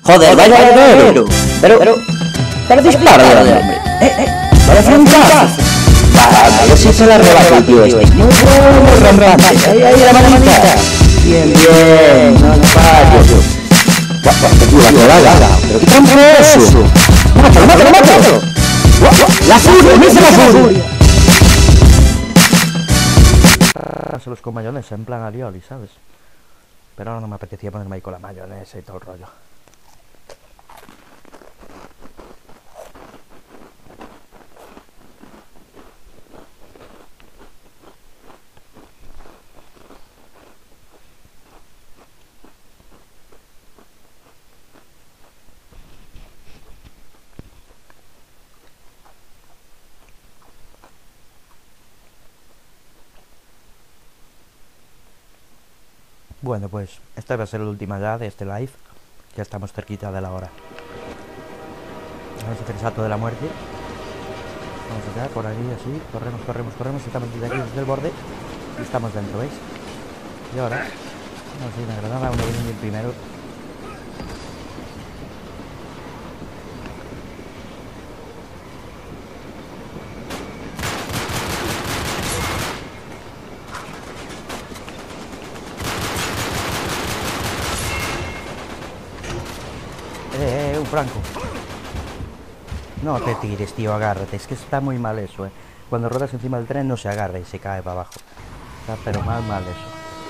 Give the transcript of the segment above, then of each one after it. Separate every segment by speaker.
Speaker 1: Joder, vaya ladero. Pero dispara, hombre. Vaya frontazo. A ver si se la rebate el tío este. Muy rampante. Ahí la manita. Bien, no fallo. Qué tío, la colada. Pero qué tramposo. Mátalo. La furia, me hice la furia.
Speaker 2: Se los con mayonesa, en plan alioli, ¿sabes? Pero ahora no me apetecía ponerme ahí con la mayonesa y todo el rollo. Bueno, pues esta va a ser la última ya de este live. Ya estamos cerquita de la hora. Vamos a hacer el salto de la muerte. Vamos acá, por aquí, así. Corremos. Estamos desde aquí, desde el borde. Y estamos dentro, ¿veis? Y ahora, vamos a ir a granada, uno viene el primero. Un franco. No te tires, tío, agárrate. Es que está muy mal eso, Cuando rodas encima del tren no se agarra y se cae para abajo. Está pero mal eso.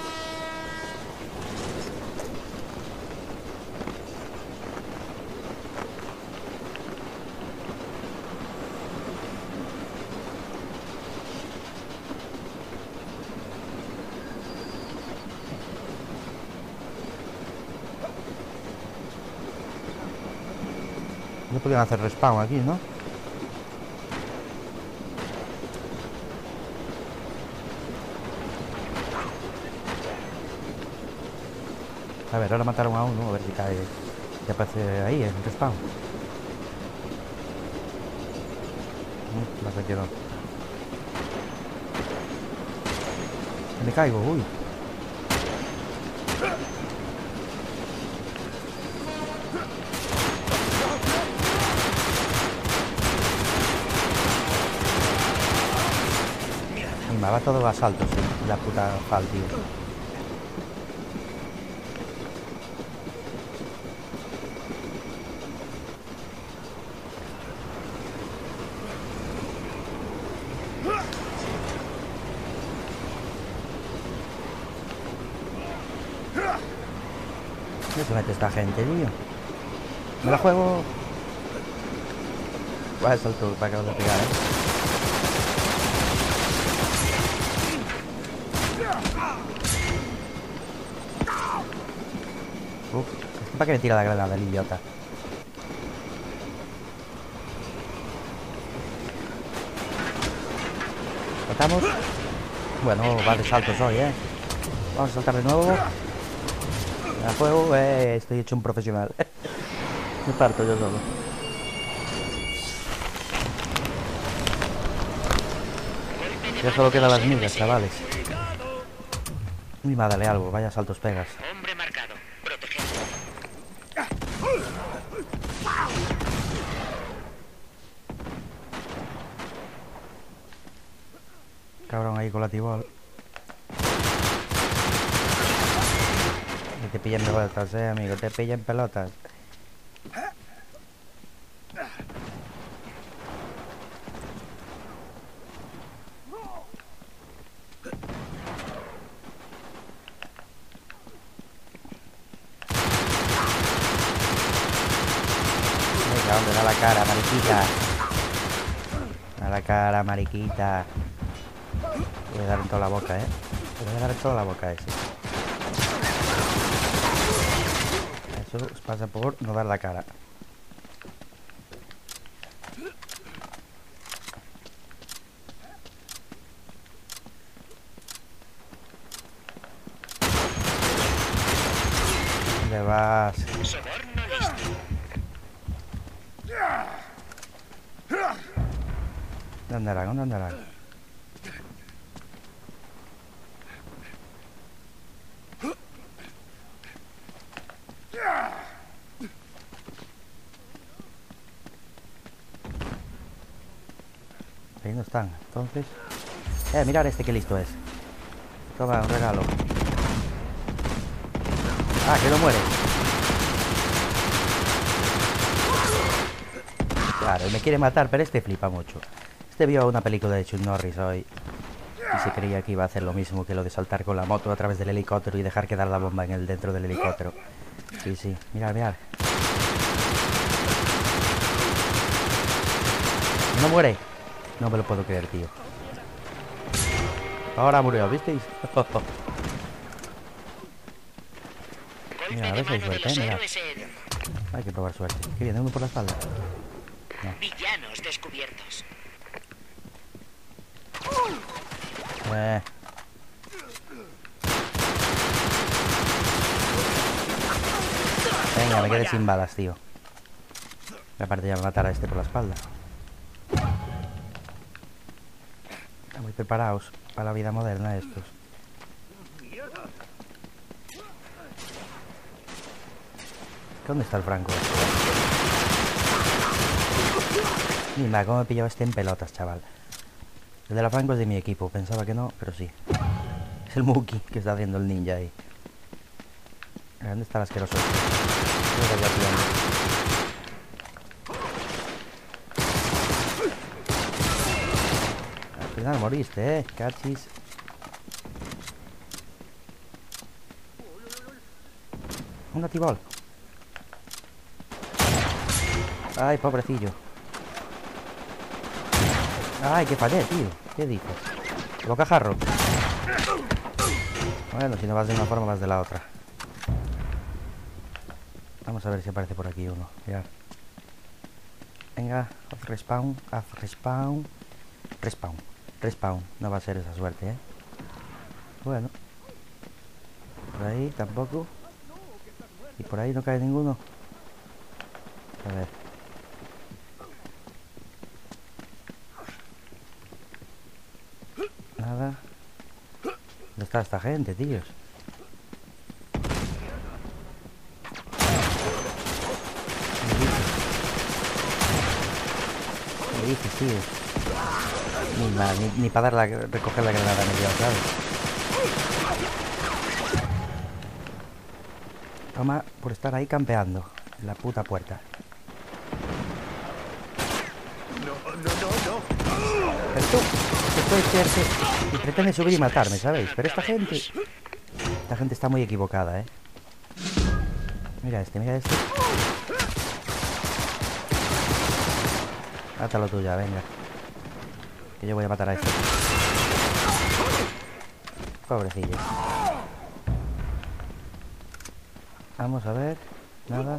Speaker 2: No podían hacer respawn aquí, ¿no? A ver, ahora mataron a uno, a ver si cae. Si aparece ahí, en respawn. Parece que no. Me caigo, uy. Me va todo a saltos, la puta fal, tío. ¿Qué se mete esta gente, tío? Me la juego. Voy a saltar para que no te pegar, ¿Para qué me tira la granada el idiota? ¿Saltamos? Bueno, va de saltos hoy, Vamos a saltar de nuevo. Me la juego, estoy hecho un profesional. Me parto yo solo. Ya solo quedan las migas, chavales. Uy, va, dale algo, vaya saltos pegas.
Speaker 3: Hombre marcado, protegido.
Speaker 2: Cabrón ahí con la tibol. Que te pillen pelotas, amigo, te pillen pelotas. Venga, hombre, da la cara, mariquita. A la cara, mariquita. Voy a dar en toda la boca, Voy a dar en toda la boca ese. Eso pasa por no dar la cara. ¿Dónde vas?
Speaker 3: Soborno listo.
Speaker 2: ¿Dónde andarán? ¿Dónde andarán? Ahí no están. Entonces... mirad este que listo es. Toma, un regalo. Ah, que no muere. Claro, y me quiere matar, pero este flipa mucho. Este vio una película de Chuck Norris hoy y se creía que iba a hacer lo mismo que lo de saltar con la moto a través del helicóptero y dejar quedar la bomba en el dentro del helicóptero. Sí, sí, mirad, mirad. No muere. No me lo puedo creer, tío. Ahora murió, ¿visteis? Mira, a ver si hay suerte, mirad. Hay que probar suerte. ¿Qué viene? ¿Uno por la espalda? No.
Speaker 3: Villanos descubiertos.
Speaker 2: Venga, me quedé sin balas, tío. Aparte ya me matar a este por la espalda. Están muy preparados para la vida moderna estos. ¿Dónde está el Franco? Mira, cómo me pillaba este en pelotas, chaval. El de la Franco es de mi equipo. Pensaba que no, pero sí. Es el Muki que está haciendo el ninja ahí. ¿Dónde está el asqueroso? Al final moriste, cachis. Un atibol. Ay, pobrecillo. Ay, que fallé, tío. ¿Qué dices? Bocajarro. Bueno, si no vas de una forma, vas de la otra. Vamos a ver si aparece por aquí uno. Mirad. Venga, haz respawn, haz respawn. Respawn, respawn. No va a ser esa suerte, ¿eh? Bueno. Por ahí tampoco. Y por ahí no cae ninguno. A ver. Nada. ¿Dónde está esta gente, tíos? ¿Qué dices, tío? Ni para recoger la granada me dio, ¿sabes? Toma por estar ahí campeando en la puta puerta. Pero tú, puede ser que pretende subir y matarme, ¿sabéis? Pero esta gente está muy equivocada, ¿eh? Mira este, mira este. Mátalo tú ya, venga. Que yo voy a matar a este. Pobrecillo. Vamos a ver. Nada.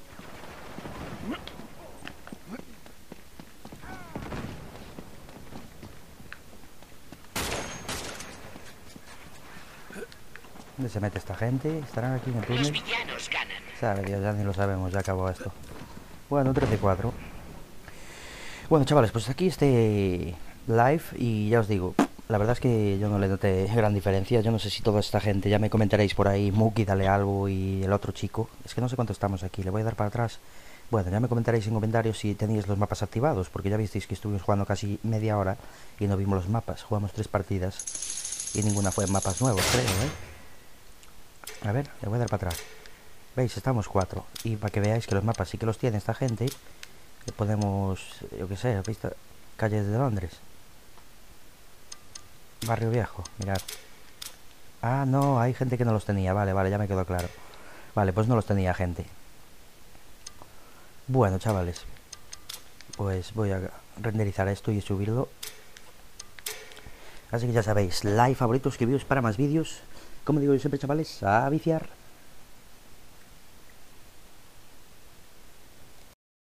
Speaker 2: ¿Dónde se mete esta gente? ¿Estarán aquí en el túnel?
Speaker 3: Los villanos ganan.
Speaker 2: Sabe Dios, ya ni lo sabemos, ya acabó esto. Bueno, 13-4. Bueno, chavales, pues aquí este live y ya os digo, la verdad es que yo no le noté gran diferencia. Yo no sé si toda esta gente, ya me comentaréis por ahí, Muki, dale algo y el otro chico. Es que no sé cuánto estamos aquí, le voy a dar para atrás. Bueno, ya me comentaréis en comentarios si tenéis los mapas activados, porque ya visteis que estuvimos jugando casi media hora y no vimos los mapas. Jugamos 3 partidas y ninguna fue en mapas nuevos, creo, ¿eh? A ver, le voy a dar para atrás. ¿Veis? Estamos 4. Y para que veáis que los mapas sí que los tiene esta gente, que podemos, yo que sé, ¿veis? Calles de Londres. Barrio Viejo, mirad. Ah, no, hay gente que no los tenía. Vale, vale, ya me quedó claro. Vale, pues no los tenía gente. Bueno, chavales, pues voy a renderizar esto y subirlo. Así que ya sabéis, like, favoritos, suscribiros para más vídeos. Como digo yo siempre, chavales, a viciar.